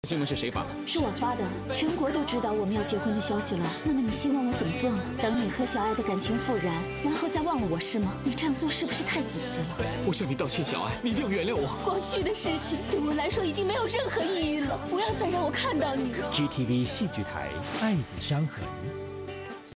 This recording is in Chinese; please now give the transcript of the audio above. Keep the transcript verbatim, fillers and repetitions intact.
新闻是谁发的？ 是我发的，全国都知道我们要结婚的消息了。那么你希望我怎么做呢？等你和小爱的感情复燃，然后再忘了我是吗？你这样做是不是太自私了？ 我向你道歉，小爱，你一定要原谅我。 过去的事情对我来说已经没有任何意义了，不要再让我看到你。 G T V 戏剧台《爱的伤痕》。